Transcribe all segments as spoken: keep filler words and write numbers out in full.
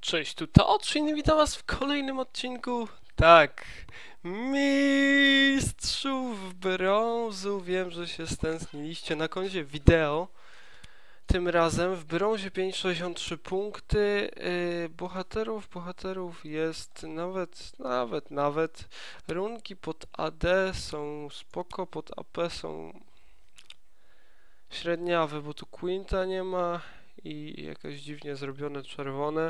Cześć, tu Taoczyn, witam was w kolejnym odcinku. Tak, mistrzów brązu. Wiem, że się stęskniliście na koncie wideo. Tym razem w brązie pięćset sześćdziesiąt trzy punkty. Yy, bohaterów, bohaterów jest nawet, nawet, nawet. Runki pod A D są spoko, pod A P są średniawe, bo tu Quinta nie ma i jakoś dziwnie zrobione czerwone.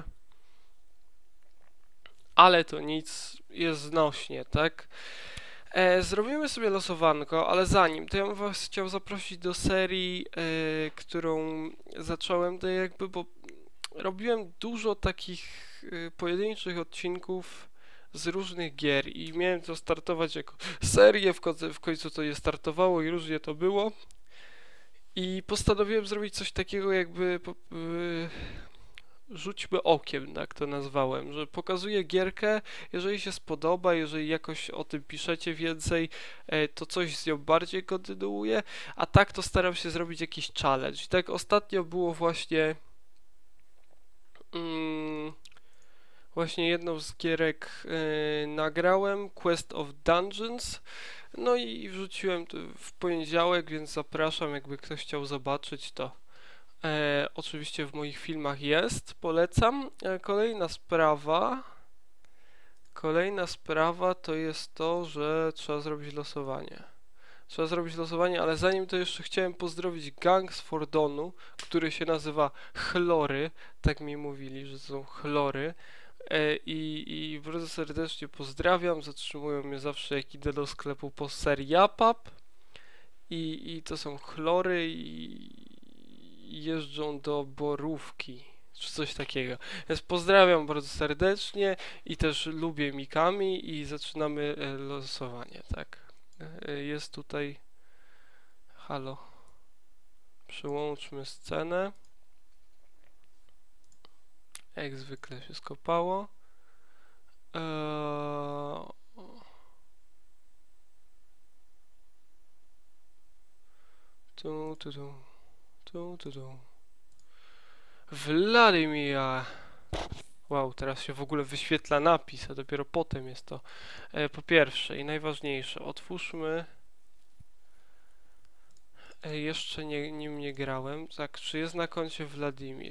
Ale to nic, jest znośnie, tak? E, zrobimy sobie losowanko, ale zanim, to ja bym was chciał zaprosić do serii, e, którą zacząłem, to jakby, bo robiłem dużo takich e, pojedynczych odcinków z różnych gier i miałem to startować jako serię, w końcu, w końcu to je startowało i różnie to było. I postanowiłem zrobić coś takiego jakby... E, rzućmy okiem, tak to nazwałem, że pokazuję gierkę, jeżeli się spodoba, jeżeli jakoś o tym piszecie więcej, to coś z nią bardziej kontynuuję, a tak to staram się zrobić jakiś challenge. I tak ostatnio było właśnie mm, właśnie jedną z gierek yy, nagrałem, Quest of Dungeons, no i wrzuciłem to w poniedziałek, więc zapraszam, jakby ktoś chciał zobaczyć to. E, oczywiście w moich filmach jest, polecam. E, kolejna sprawa, kolejna sprawa to jest to, że trzeba zrobić losowanie. Trzeba zrobić losowanie, ale zanim to jeszcze chciałem pozdrowić gang z Fordonu, który się nazywa Chlory, tak mi mówili, że to są Chlory. E, i, I bardzo serdecznie pozdrawiam, zatrzymują mnie zawsze jak idę do sklepu po serii Japap. I, I to są Chlory i jeżdżą do Borówki, czy coś takiego. Więc pozdrawiam bardzo serdecznie i też lubię Mikami i zaczynamy e, losowanie, tak. E, jest tutaj... Halo. Przełączmy scenę. Jak zwykle się skopało. Eee... Tu, tu, tu. Tu, tu, tu. Wladimir. Wow, teraz się w ogóle wyświetla napis, a dopiero potem jest to. E, po pierwsze i najważniejsze, otwórzmy. E, jeszcze nie, nim nie grałem. Tak, czy jest na koncie Wladimir?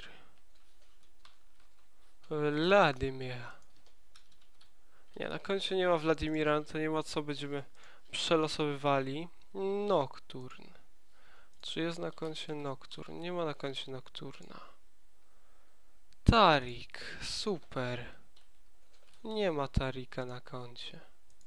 Wladimir. Nie, na koncie nie ma Wladimira, to nie ma co będziemy przelosowywali. Nocturne. Czy jest na koncie Nocturne? Nie ma na koncie Nocturna. Tarik, super. Nie ma Tarika na koncie.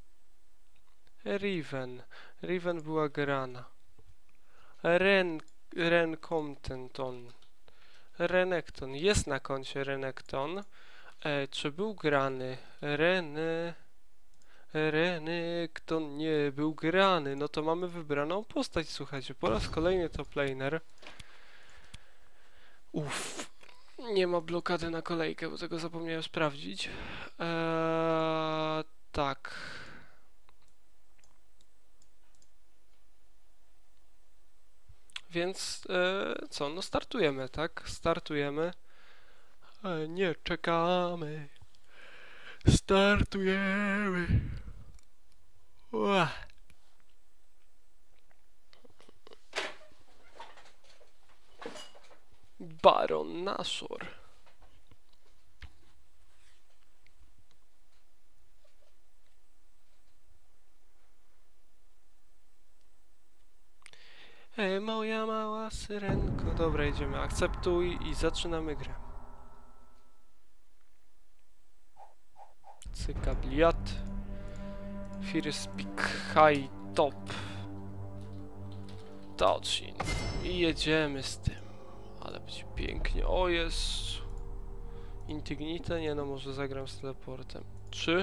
Riven. Riven była grana. Ren... Ren Comptenton. Renekton. Jest na koncie Renekton. E, czy był grany? Ren... Renekton nie był grany. No to mamy wybraną postać, słuchajcie. Po raz kolejny top laner. Uff. Nie ma blokady na kolejkę, bo tego zapomniałem sprawdzić. Eee, tak. Więc e, co? No startujemy, tak? Startujemy. E, nie czekamy. Startujemy. Ua. Baron Nashor. Ej, moja mała syrenko. Dobra, idziemy. Akceptuj i zaczynamy grę. Cyka bliat. First pick high top. Taoczyn. I jedziemy z tym. Ale będzie pięknie. O, jest. Intignite? Nie, no może zagram z teleportem. Czy?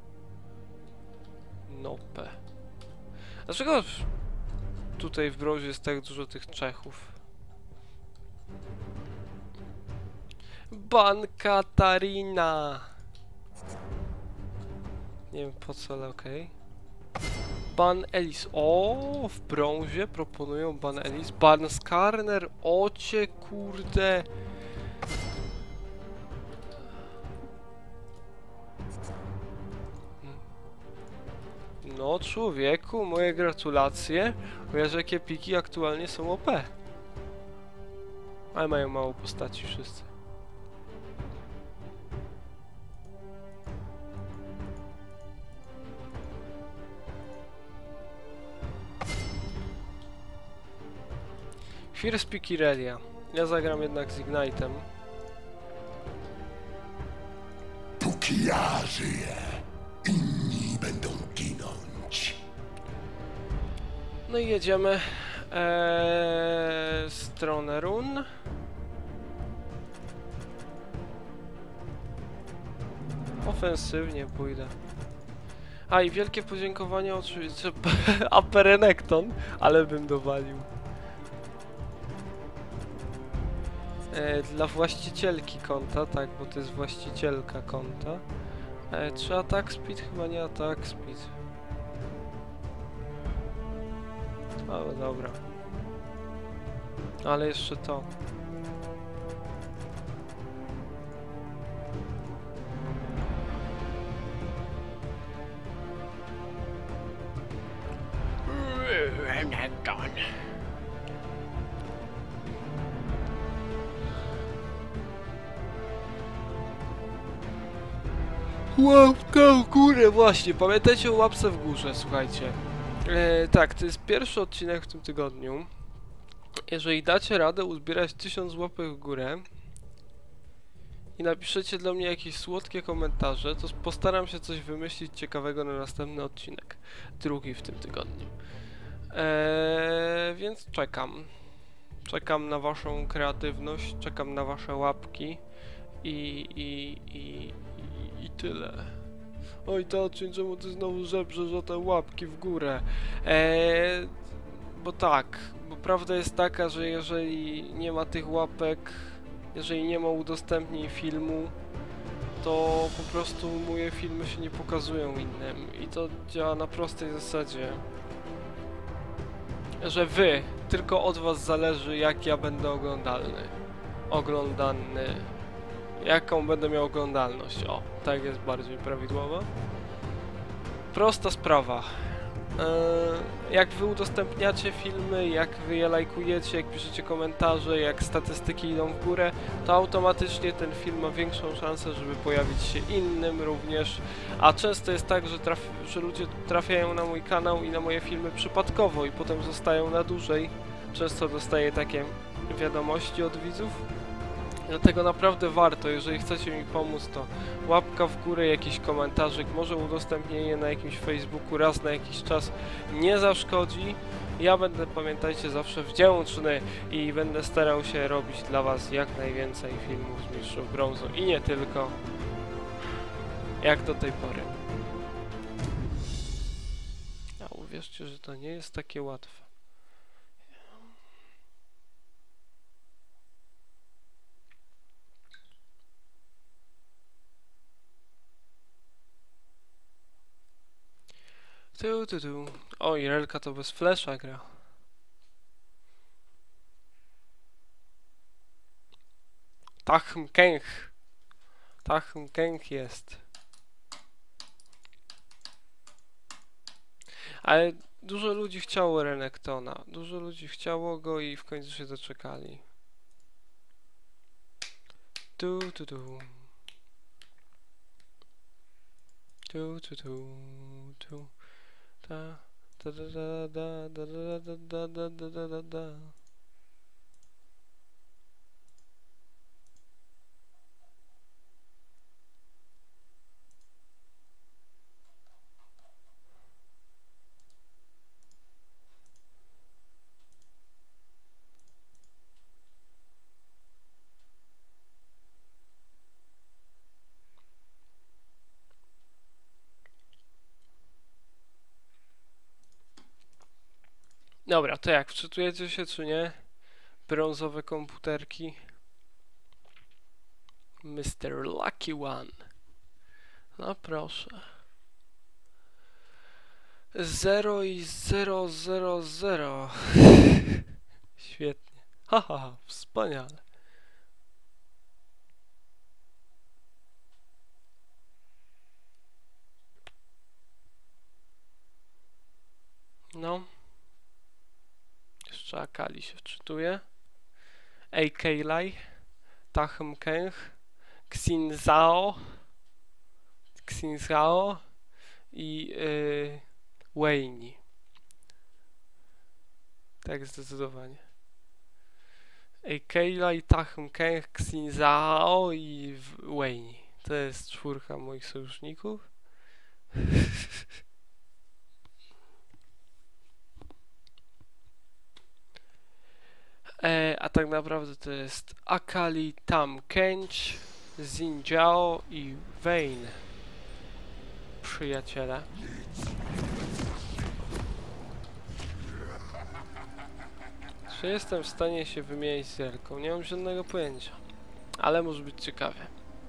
Nope. Dlaczego tutaj w brązie jest tak dużo tych Czechów? Ban Katarina! Nie wiem po co, ale okej. Okay. Ban Elis. O, w brązie proponują Ban Elis. Ban Skarner. Ocie kurde. No człowieku, moje gratulacje. Wiesz, jakie piki aktualnie są O P. Ale mają mało postaci wszyscy. First pick Irelia. Ja zagram jednak z Ignite'em. Póki ja żyję, inni będą ginąć. No i jedziemy eee, stronę run. Ofensywnie pójdę. A i wielkie podziękowanie oczywiście Aperenekton, ale bym dowalił. E, dla właścicielki konta, tak, bo to jest właścicielka konta. E, czy attack speed? Chyba nie attack speed. O, dobra. Ale jeszcze to. Renekton. Łapka w górę, właśnie, pamiętajcie o łapce w górze, słuchajcie. E, tak, to jest pierwszy odcinek w tym tygodniu. Jeżeli dacie radę uzbierać tysiąc łapek w górę i napiszecie dla mnie jakieś słodkie komentarze, to postaram się coś wymyślić ciekawego na następny odcinek. Drugi w tym tygodniu. E, więc czekam. Czekam na waszą kreatywność, czekam na wasze łapki i, i, i, i, i tyle. Oj Taczyn, czemu ty znowu żebrzesz o te łapki w górę? Eee, bo tak, bo prawda jest taka, że jeżeli nie ma tych łapek, jeżeli nie ma udostępnień filmu, to po prostu moje filmy się nie pokazują innym. I to działa na prostej zasadzie, że wy, tylko od was zależy, jak ja będę oglądalny. Oglądany. Jaką będę miał oglądalność. O, tak jest bardziej prawidłowa. Prosta sprawa. Eee, jak wy udostępniacie filmy, jak wy je lajkujecie, jak piszecie komentarze, jak statystyki idą w górę, to automatycznie ten film ma większą szansę, żeby pojawić się innym również. A często jest tak, że, traf że ludzie trafiają na mój kanał i na moje filmy przypadkowo i potem zostają na dłużej. Często dostaję takie wiadomości od widzów. Dlatego naprawdę warto, jeżeli chcecie mi pomóc, to łapka w górę, jakiś komentarzyk, może udostępnienie na jakimś Facebooku raz na jakiś czas nie zaszkodzi. Ja będę, pamiętajcie, zawsze wdzięczny i będę starał się robić dla was jak najwięcej filmów z Mistrzów Brązu i nie tylko, jak do tej pory. A uwierzcie, że to nie jest takie łatwe. Tu, tu, tu. O, Irelka to bez flesza gra. Tachm Kęch. Tachm Kęch jest. Ale dużo ludzi chciało Renektona. Dużo ludzi chciało go i w końcu się doczekali. Tu, tu, tu. Tu, tu, tu, tu. Da, da, da, da, da, da, da, da, da, da, da, da. Dobra, to jak? Wczytujecie się czy nie? Brązowe komputerki. mister Lucky One. No proszę. Zero i zero, zero, zero. Świetnie. Haha, ha, wspaniale. Jeszcze Akali się wczytuje. Ejkeilai, Tahm Kench, Xin Zhao, Xin Zhao i yy, Weini. Tak, zdecydowanie. Ejkeilai, Tahm Kench, Xin Zhao i Weini. To jest czwórka moich sojuszników. E, a tak naprawdę to jest Akali, Tahm Kench, Xin Zhao i Vayne. Przyjaciele. Czy jestem w stanie się wymienić z Jelką? Nie mam żadnego pojęcia. Ale może być ciekawie.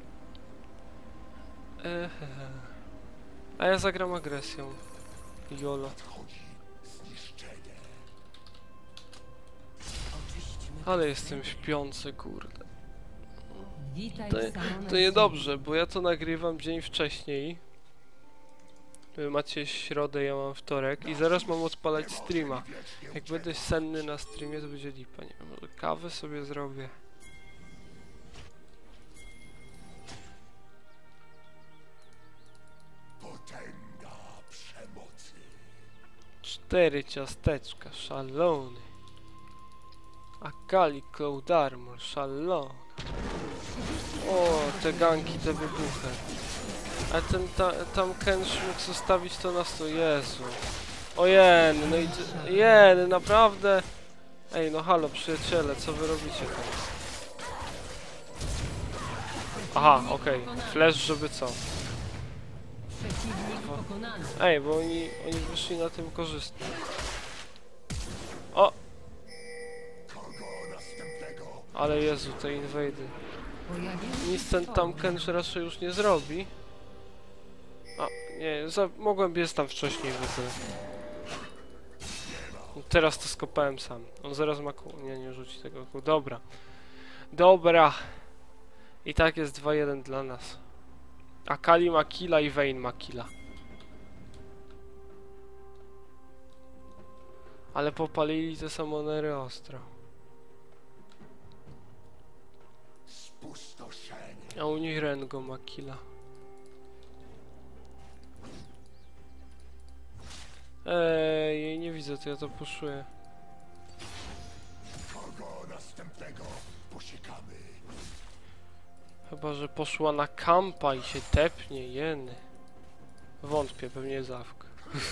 Ehehe. A ja zagram agresją. Jolo. Ale jestem śpiący, kurde. To, to niedobrze, bo ja to nagrywam dzień wcześniej. Wy macie środę, ja mam wtorek i zaraz mam odpalać streama. Jak będę senny na streamie, to będzie lipa. Nie wiem, może kawę sobie zrobię. Potęga przemocy. Cztery ciasteczka, szalony. Akali Cloud Armor, szalony. O, te ganki, te wybuchy. A ten ta, tam Kench mógł zostawić to na sto. Jezu. O jen, no i jen, naprawdę. Ej, no halo, przyjaciele, co wy robicie teraz? Aha, okej. Okay. Flash, żeby co? Ej, bo oni, oni wyszli na tym korzystnie. O! Ale Jezu, te inwady. Nic ten tam Kench raczej już nie zrobi. A, nie, za, mogłem biec tam wcześniej w ogóle. Teraz to skopałem sam. On zaraz ma kół. Nie, nie rzuci tego kół. Dobra. Dobra. I tak jest dwa jeden dla nas. Akali ma killa i Vayne ma killa. Ale popalili te samonery ostro. A u nich Rengo ma killa. Ej, nie widzę, to ja to puszuję. Kogo następnego posiekamy? Chyba, że poszła na kampa i się tepnie, jeny. Wątpię, pewnie zawka.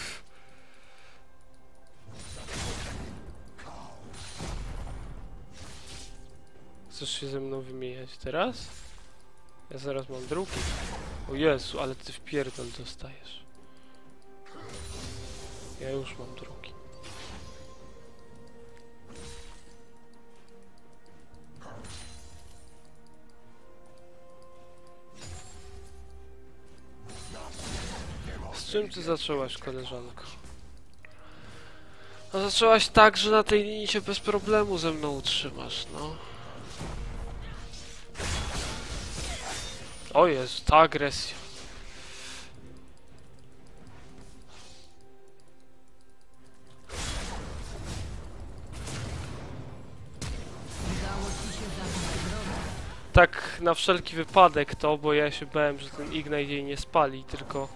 Chcesz się ze mną wymieniać teraz? Ja zaraz mam drugi. O Jezu, ale ty wpierdol dostajesz. Ja już mam drugi. Z czym ty zaczęłaś, koleżanko? No zaczęłaś tak, że na tej linii się bez problemu ze mną utrzymasz, no. O Jezu, ta agresja. Tak na wszelki wypadek to, bo ja się bałem, że ten Ignite jej nie spali, tylko...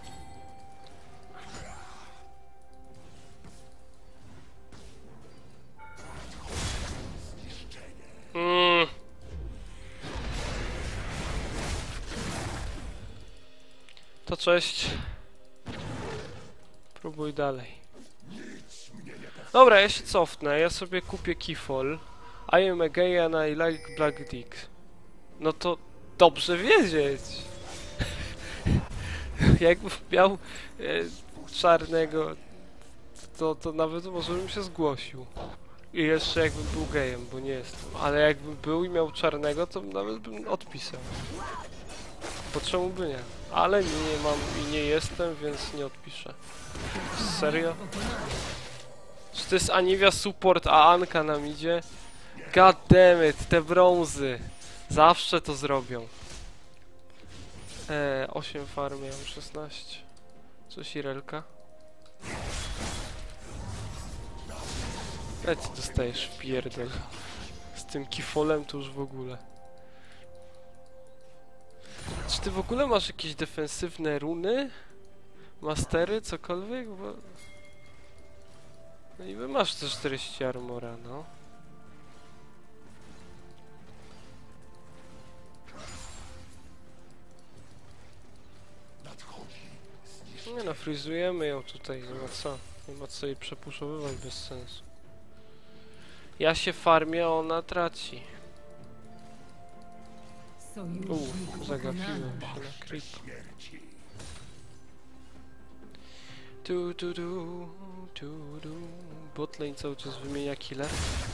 Mm. To cześć. Próbuj dalej. Dobra, ja się cofnę, ja sobie kupię Keyfall. I am a gay and I like black dick. No to dobrze wiedzieć. Jakbym miał e, czarnego, to, to nawet może bym się zgłosił. I jeszcze jakbym był gejem, bo nie jestem. Ale jakbym był i miał czarnego, to nawet bym odpisał. Po czemu by nie? Ale nie mam i nie jestem, więc nie odpiszę. Serio? Czy to jest Anivia support, a Anka nam idzie? God damn it, te brązy. Zawsze to zrobią. Eee, osiem farm, ja mam szesnaście. Coś Irelka? A ty dostajesz w pierdol. Z tym kifolem to już w ogóle. Czy ty w ogóle masz jakieś defensywne runy? Mastery? Cokolwiek? Bo... No niby masz też czterdzieści armora, no. Nie no, frizujemy ją tutaj, nie ma co. Nie ma co jej przepuszowywać bez sensu. Ja się farmię, a ona traci. Uuu, zagapiłem się na creep. Tu, tu, tu, tu, tu. Botlane cały czas wymienia killer.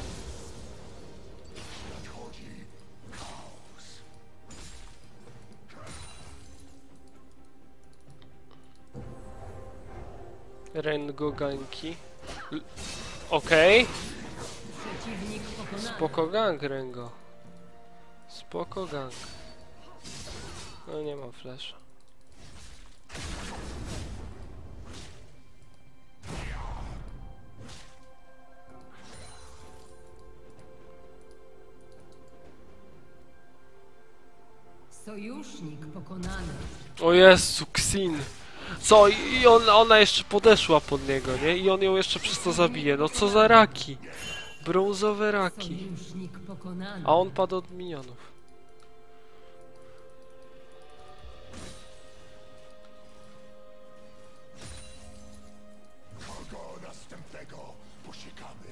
Rengo ganki. Okej. Okay. Spoko gang, Rengo. Spoko gang. No nie mam flasha. Sojusznik pokonany. O Jezu, Xin. Co? I on, ona jeszcze podeszła pod niego, nie? I on ją jeszcze przez to zabije. No co za raki? Brązowe raki. Sojusznik pokonany. A on padł od minionów. Kogo następnego posiekamy?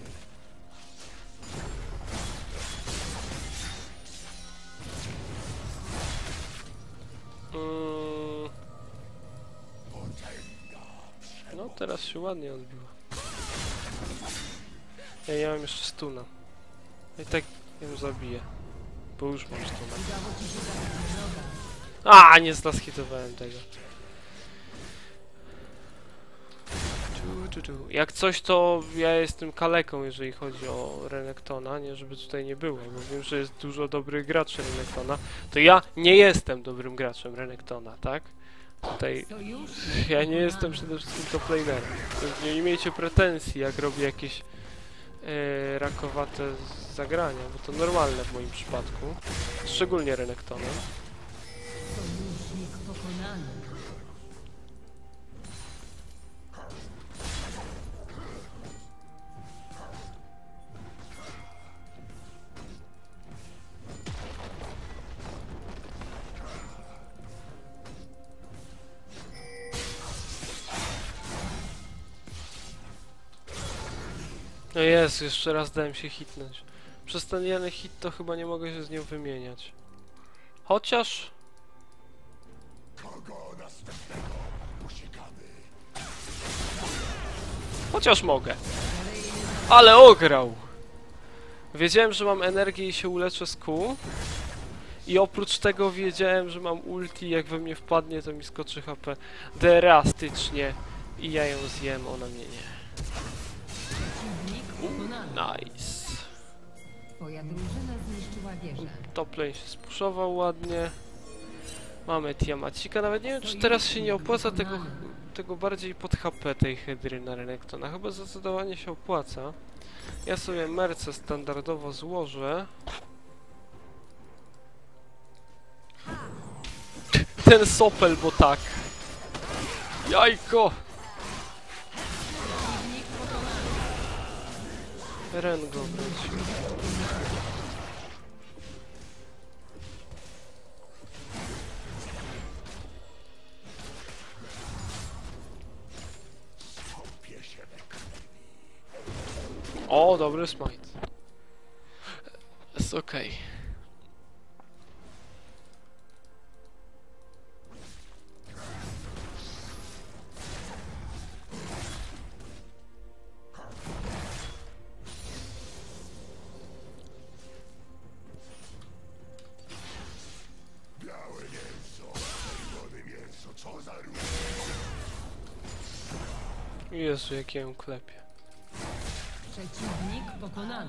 Mm. No teraz się ładnie odbiło. Ja nie mam jeszcze stuna. I tak ją zabiję. Bo już mam stuna. A, nie zlaskitowałem tego. Tu, tu, tu. Jak coś, to ja jestem kaleką, jeżeli chodzi o Renektona, nie żeby tutaj nie było, bo wiem, że jest dużo dobrych graczy Renektona. To ja nie jestem dobrym graczem Renektona, tak? Tutaj ja nie jestem przede wszystkim toplanerem. Nie miejcie pretensji, jak robię jakieś e, rakowate zagrania, bo to normalne w moim przypadku. Szczególnie Renektonem. Sojusznik pokonany. No jest, jeszcze raz dałem się hitnąć. Przez ten jeden hit to chyba nie mogę się z nią wymieniać. Chociaż... Kogo następnego posiekamy? Chociaż mogę. Ale ograł! Wiedziałem, że mam energię i się uleczę z kół. I oprócz tego wiedziałem, że mam ulti, jak we mnie wpadnie, to mi skoczy H P drastycznie. I ja ją zjem, ona mnie nie. Nice. Twoja drużyna zniszczyła wieżę. Top lane się spuszował ładnie. Mamy Tiamacika, nawet nie wiem, czy teraz się nie opłaca tego, tego bardziej pod H P tej hydry na Renektona. Chyba zdecydowanie się opłaca. Ja sobie merce standardowo złożę. Ten sopel, bo tak. Jajko! Rengo wrócił. O, dobry smite. Jest okej. Okay. Białe mięso, czerwone mięso, co za różnica? Jezu, jak ja ją klepię. Przeciwnik pokonany.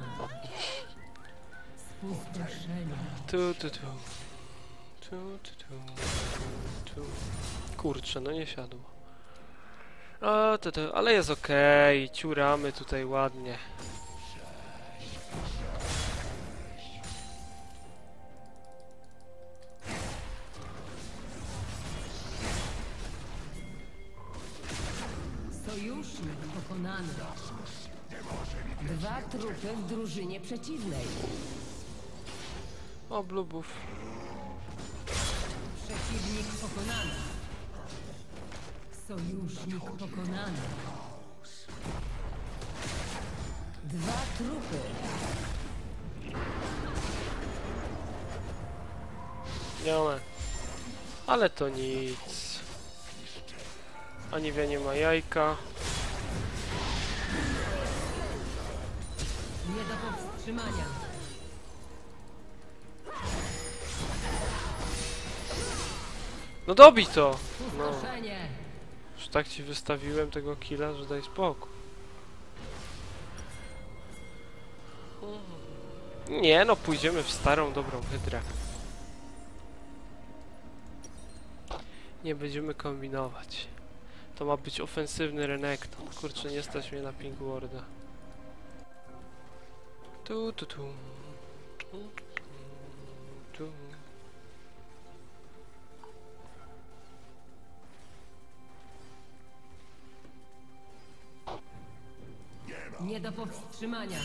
Spustoszenie. Tu, tu, tu. Tu, tu, tu. Tu. Kurczę, no nie siadło. O, tu, tu. Ale jest okej. Okay. Ciuramy tutaj ładnie. Sojusznik pokonany. Dwa trupy w drużynie przeciwnej. O, blubów. Przeciwnik pokonany. Sojusznik pokonany. Dwa trupy. Nie one. Ale to nic. Aniwia nie ma jajka. Nie do powstrzymania. No dobij to! No. Pustoszenie. Już tak ci wystawiłem tego killa, że daj spokój. Nie no, pójdziemy w starą, dobrą hydrę. Nie będziemy kombinować. To ma być ofensywny Renekton. Kurczę, nie stać mnie na Pink Warda. Tu, tu, tu. Tu, tu. Nie do powstrzymania.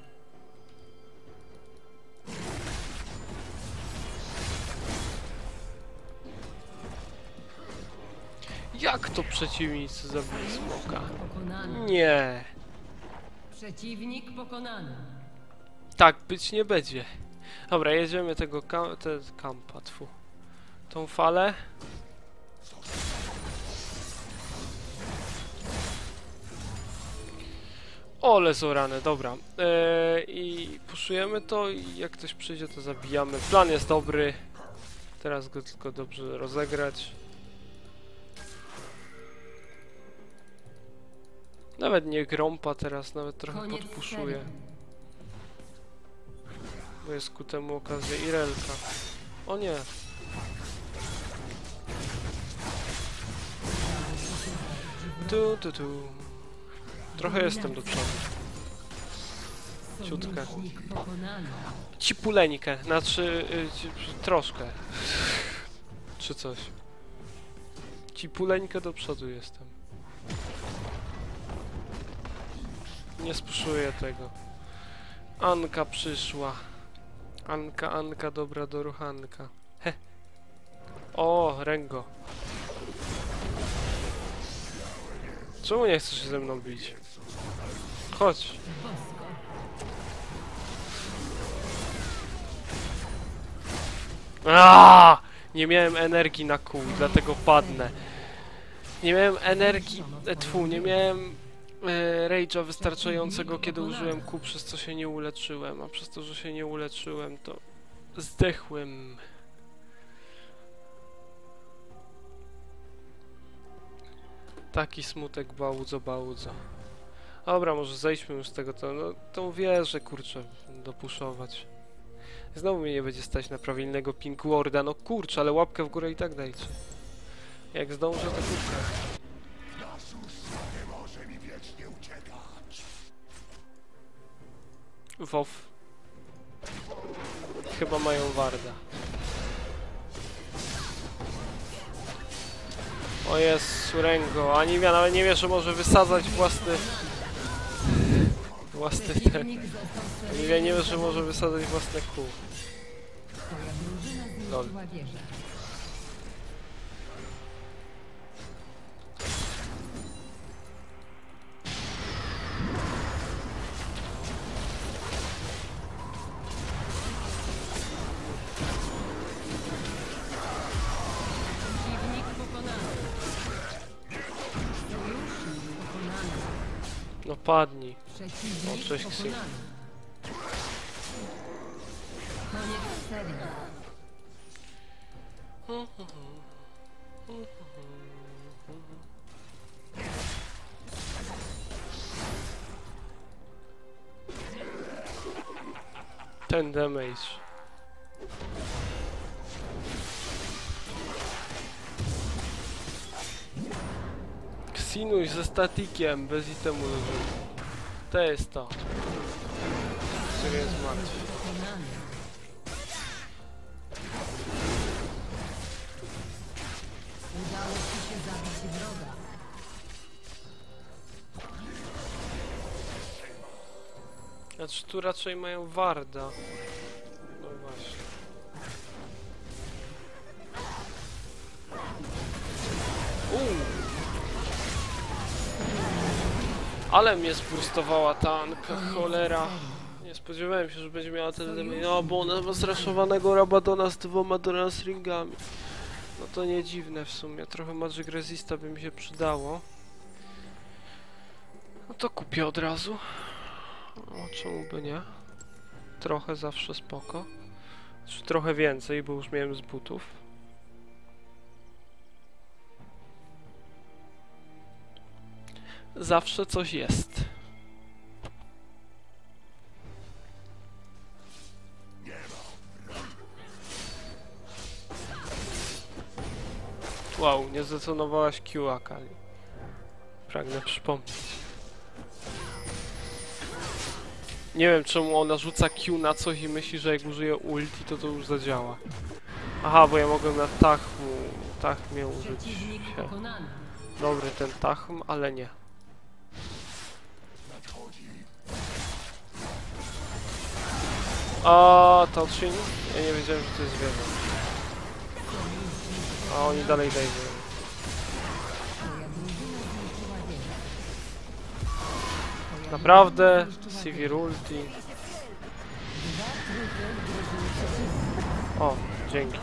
Jak to przeciwnicy zabili smoka? Pokonany. Nie. Przeciwnik pokonany. Tak być nie będzie. Dobra, jedziemy tego kam te kampa, tfu. Tą falę. Ole zorane, dobra. Eee, I puszujemy to i jak ktoś przyjdzie, to zabijamy. Plan jest dobry. Teraz go tylko dobrze rozegrać. Nawet nie grąpa teraz, nawet trochę Koniec podpuszuję. serii. Bo jest ku temu okazja Irelka. O nie. Tu, tu, tu. Trochę jestem do przodu. Ciutkę. Sojusznik pokonany. Cipuleńkę, znaczy y, ci, troszkę. Czy coś. Cipuleńkę do przodu jestem. Nie spuszuję tego. Anka przyszła. Anka, Anka, dobra do ruchanka. He. O, Rengo. Czemu nie chcesz się ze mną bić? Chodź. Bosko. Aaaa! Nie miałem energii na kół, dlatego padnę. Nie miałem energii... E, tfu, nie miałem e, rage'a wystarczającego, kiedy użyłem kół, przez co się nie uleczyłem. A przez to, że się nie uleczyłem, to zdechłem. Taki smutek, bałudzo, bałudzo. Dobra, może zejdźmy już z tego, to, no, tą wieżę, kurczę, dopuszować. Znowu mnie nie będzie stać na prawilnego Pink Warda, no kurczę, ale łapkę w górę i tak dajcie. Jak zdążę, to kurczę. Nie może mi wiecznie uciekać. WoW. Chyba mają Warda. O jest, Rengo, Aniwia nawet nie wie, że może wysadzać własny... Własny ten... Przeciwnik został Aniwia nie wie, że może wysadzać własne kół. Twoja drużyna zniszczyła wieżę. Przeciwnik pokonany. Sojusznik pokonany. No padnij. Przeciwnik O, cześć, Ksy. pokonany. Koniec serii. Ten damage. Ksinuś ze statikiem, bez itemu leży. To jest to. Czego jest martwy. Pokonany. Udało ci się zabić wroga. Znaczy tu raczej mają Warda. No właśnie. Uuu. Ale mnie spustowała tanka, cholera. Nie spodziewałem się, że będzie miała tyle damage. No bo ona ma zraszowanego Rabadona z dwoma Doran Ringami. No to nie dziwne w sumie. Trochę Magic Resista by mi się przydało. No to kupię od razu. O, czemu by nie? Trochę zawsze spoko. Czy trochę więcej, bo już miałem z butów. Zawsze coś jest. Wow, nie zdetonowałaś Q, Akali. Pragnę przypomnieć. Nie wiem, czemu ona rzuca Q na coś i myśli, że jak użyje ulti, to to już zadziała. Aha, bo ja mogę na Tachmu, Tachmie użyć Przeciwnik się. pokonany. Dobry ten Tachm, ale nie. A Tochin? Ja nie wiedziałem, że to jest zwierzę. A oni dalej dają. Twoja drużyna zniszczyła wieżę. Twoja Naprawdę? drużyna zniszczyła Sivir wieżę. ulti. Dwa trupy drużyny przeciwnika. O, dzięki.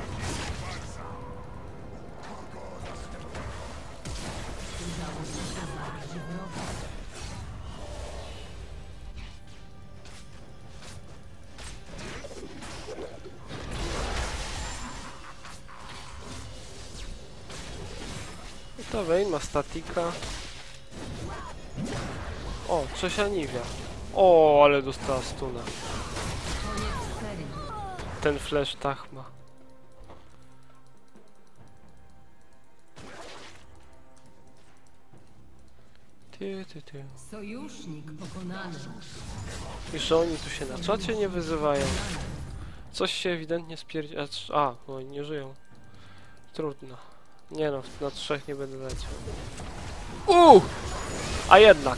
Udało ci się zabić wroga. I to Vayne ma statika. O, Trzesianiwia. O, ale dostała stuna. Koniec serii. Ten flash Tachma. Ty, ty, ty. Sojusznik pokonany. I że oni tu się na czacie nie wyzywają. Coś się ewidentnie spierdzi... A, trz- a, bo oni nie żyją. Trudno. Nie no, na trzech nie będę leciał. Uuu! A jednak.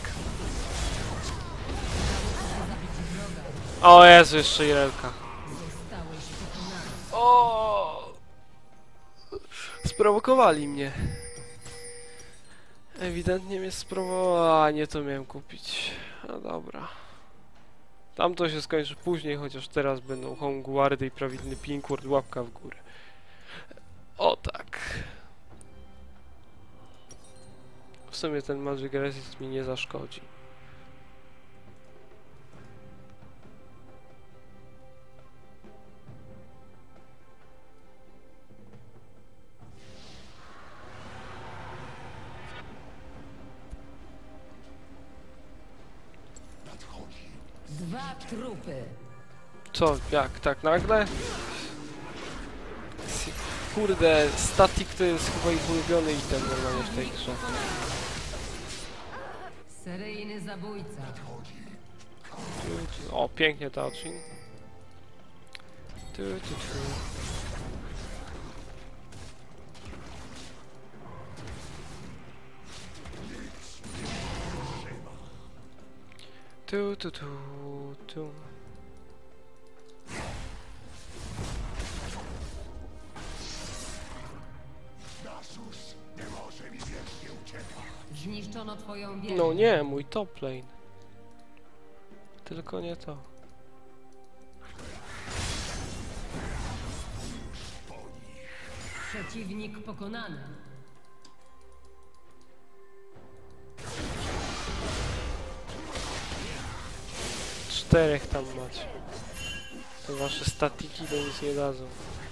O Jezu, jeszcze Irelka. Zostałeś pokonany. O! Sprowokowali mnie. Ewidentnie mnie sprowokowali. A nie to miałem kupić. No dobra. Tam to się skończy później, chociaż teraz będą Home Guardy i prawidłny Pinkward, łapka w górę. O tak. W sumie ten Magic Resist mi nie zaszkodzi. Dwa trupy. Co? Jak? Tak nagle? Si- Kurde, static to jest chyba ich ulubiony item normalnie w tej grze. Seryjny zabójca. Tu, tu. O, pięknie Tochin. Tu, tu, tu. Tu, tu, tu, tu. Nasus nie może mi wiecznie uciekać. Zniszczono twoją wieżę. No nie, mój top lane. Tylko nie to. Przeciwnik pokonany. Czterech tam macie. To wasze statiki to nic nie dadzą.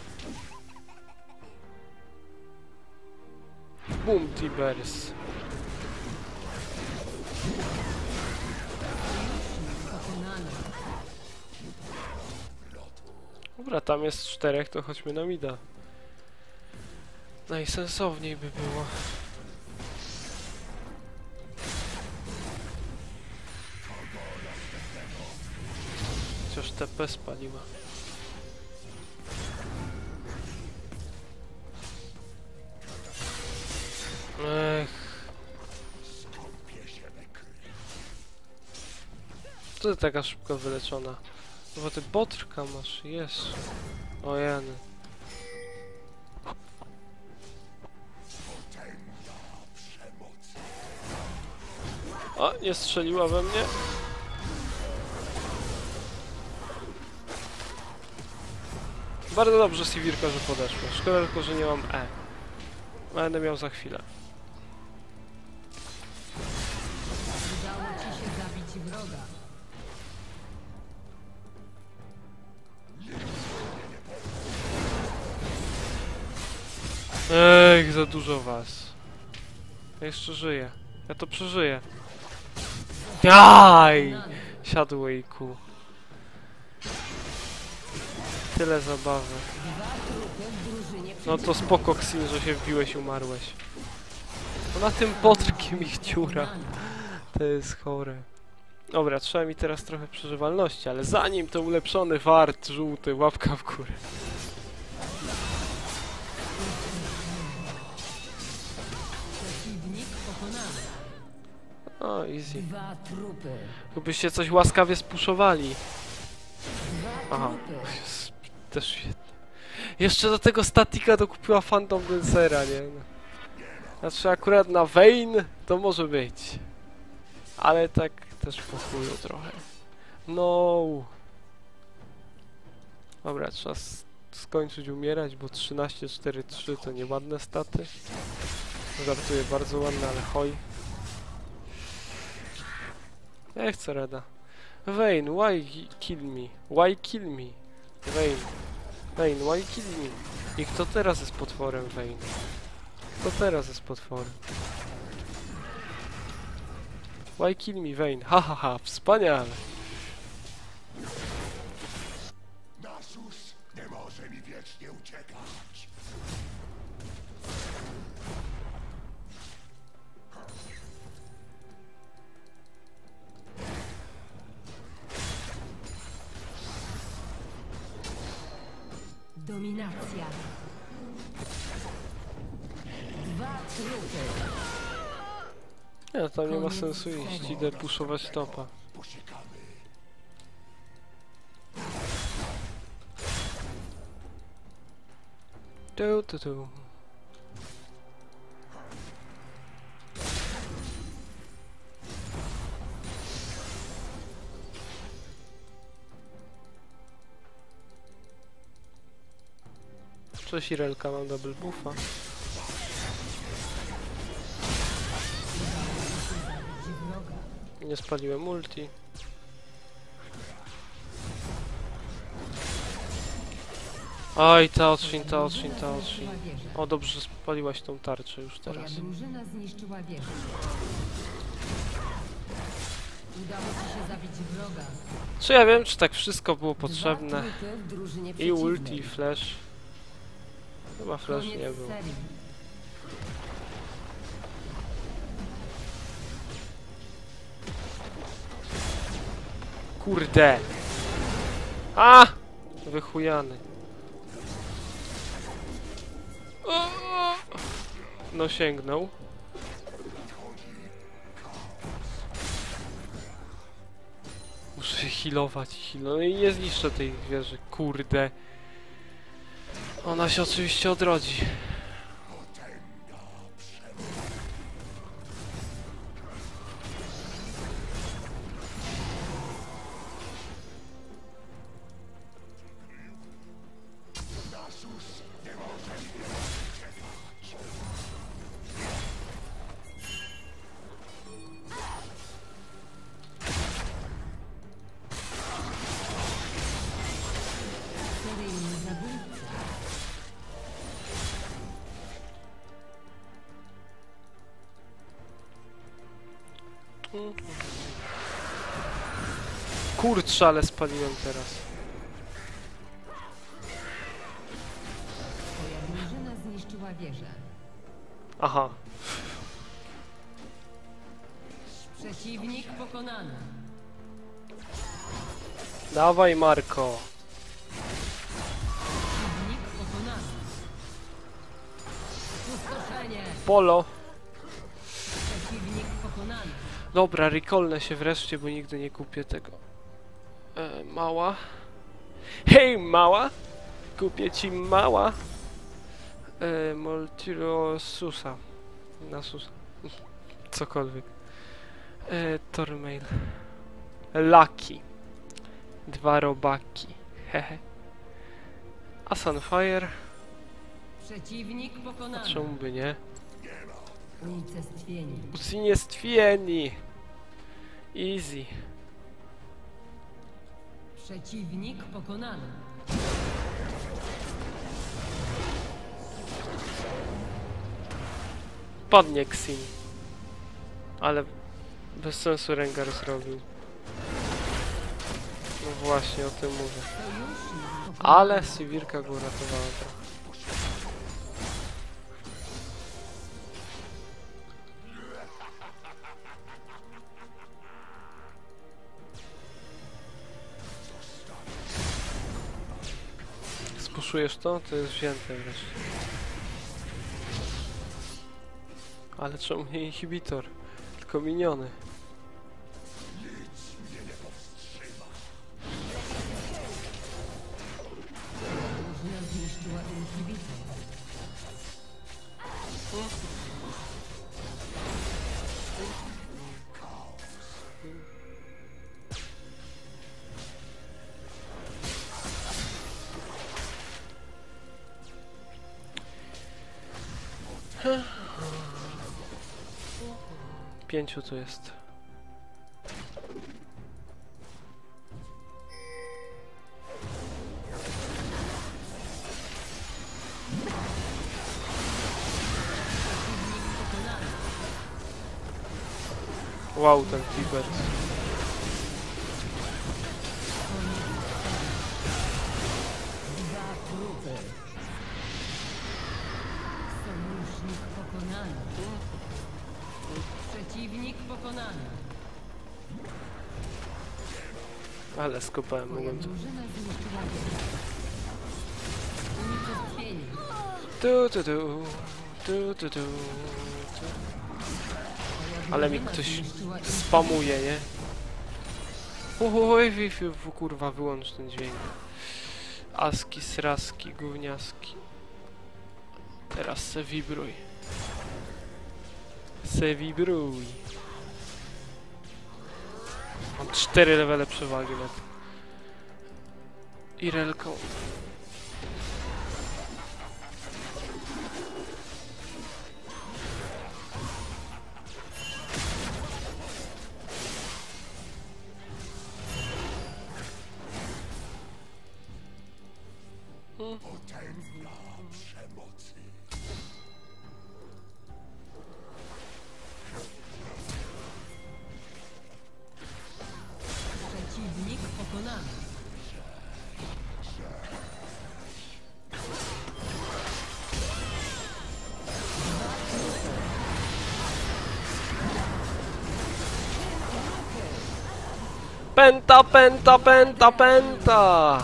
Boom, Tibers. Pokonany. Dobra, tam jest czterech, to chodźmy na mida. Najsensowniej by było. Chociaż T P spaliła. Ech. Co ty taka szybko wyleczona? No bo ty botrka masz, jeszcze. O jany. O, nie strzeliła we mnie. Bardzo dobrze, Sivirka, że podeszła. Szkoda tylko, że nie mam E. Będę miał za chwilę. Udało ci się zabić wroga. Ej, za dużo was. Ja jeszcze żyję. Ja to przeżyję. Jaj! Siadłejku. Tyle zabawy. No to spoko, Xin, że się wbiłeś i umarłeś. No na tym potrkiem ich dziura. To jest chore. Dobra, trzeba mi teraz trochę przeżywalności, ale zanim to ulepszony wart żółty, łapka w górę. Przeciwnik pokonany. O, easy. Dwa trupy. Jakbyście coś łaskawie spuszowali. Dwa Aha. trupy. Jest też świetnie. Jeszcze do tego statika dokupiła Phantom Dancera, nie? No. Znaczy akurat na Vayne to może być. Ale tak też po chuju trochę. No. Dobra, trzeba skończyć umierać, bo trzynaście cztery trzy to nieładne staty. Żartuję, bardzo ładne, ale hoj. Ja chcę reda. Vayne, why kill me? Why kill me? Vayne. Vayne, why kill me? I kto teraz jest potworem, Vayne? Kto teraz jest potworem? Why kill me, Vayne? Ha ha ha, wspaniale! Nasus nie może mi wiecznie uciekać. Dominacja. Dwa trupy. Nie, tam nie ma Koniec sensu iść, serii. idę puszować topa. Posiekamy. Tu, tu, tu. Cześć Irelka, mam double buffa. Wroga. Nie spaliłem multi. Oj, ta otrzyn, ta otrzyn, ta otrzyn. O, dobrze, że spaliłaś tą tarczę już Twoja teraz. drużyna zniszczyła wieżę. Udało ci się zabić wroga. Czy ja wiem, czy tak wszystko było Dwa potrzebne? trupy w drużynie I przeciwnej. ulti, i flash. Chyba flash Koniec nie był. serii. Kurde! A! Wychujany. O! No sięgnął. Muszę się healować, heal. No i nie zniszczę tej wieży, kurde. Ona się oczywiście odrodzi. Nasus nie może mi wiecznie uciekać. Seryjny zabójca. Kurczę, ale spaliłem teraz. Twoja drużyna zniszczyła wieżę. Aha. Przeciwnik pokonany. Dawaj, Marko. Przeciwnik pokonany. Pustoszenie. Polo. Przeciwnik pokonany. Dobra, recallnę się wreszcie, bo nigdy nie kupię tego. E, mała. Hej, mała! Kupię ci mała. E, Moltiro Susa. Na Susa. Cokolwiek. E, Tormail. Lucky. Dwa robaki. Hehe. A Sunfire? Przeciwnik A pokonany. czemu by nie? Unicestwieni. Unicestwieni. Easy. Przeciwnik pokonany. Padnie Xin. Ale bez sensu Rengar zrobił. No właśnie, o tym mówię. Sojusznik pokonany. Ale Sivirka go uratowała trochę. Spuszujesz to? To jest wzięte wreszcie. Ale czemu nie inhibitor? Tylko miniony. Drużyna zniszczyła inhibitor. Pięciu tu jest. Wow, ten Tibert. Dwa trupy. Sojusznik pokonany. Przeciwnik pokonany. Ale skopałem, Twoja mogłem to. drużyna zniszczyła wieżę. Unicestwieni. Tu, tu, tu, tu, tu, tu, tu. Ale mi Drużyna ktoś zniszczyła spamuje, nie? Oj, wi, wi, wi, kurwa, wyłącz ten dźwięk. Aski, sraski, gówniaski. Teraz se wibruj. Se wibruj. Mam cztery levele przewagi nad Irelką. Potęga przemocy. Przeciwnik pokonany. Penta, penta, penta, penta!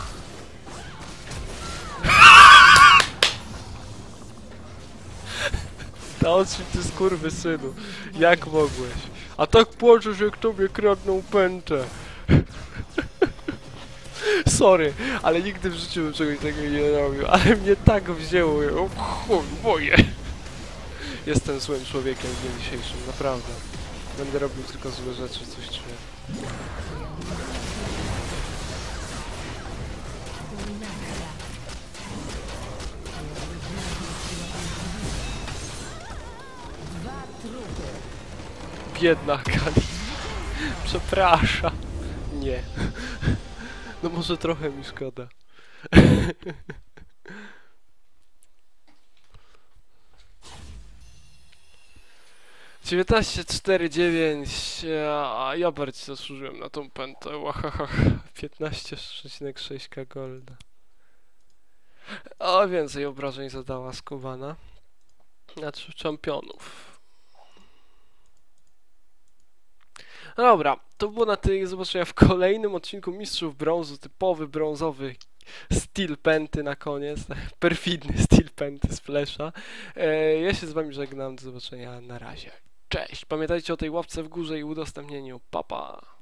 Dał ci ty skurwysynu. Jak mogłeś? A tak płaczesz, jak tobie kradną pętę. Sorry, ale nigdy w życiu bym czegoś takiego nie robił. Ale mnie tak wzięło. O chuj, boję. Jestem złym człowiekiem w dniu dzisiejszym, naprawdę. Będę robił tylko złe rzeczy, coś czuję. Dwa trupy. Biedna Kali. Przepraszam. Nie. No może trochę mi szkoda. dziewiętnaście cztery dziewięć, a ja bardziej zasłużyłem na tą pętę. Łahaha. piętnaście przecinek sześć ka golda. A więcej obrażeń zadała Skubana. Znaczy czempionów. No dobra, to było na tyle. Do zobaczenia w kolejnym odcinku Mistrzów Brązu. Typowy brązowy styl penty na koniec. Perfidny styl penty z flesza. E, ja się z wami żegnam. Do zobaczenia. Na razie. Cześć. Pamiętajcie o tej łapce w górze i udostępnieniu. Pa, pa.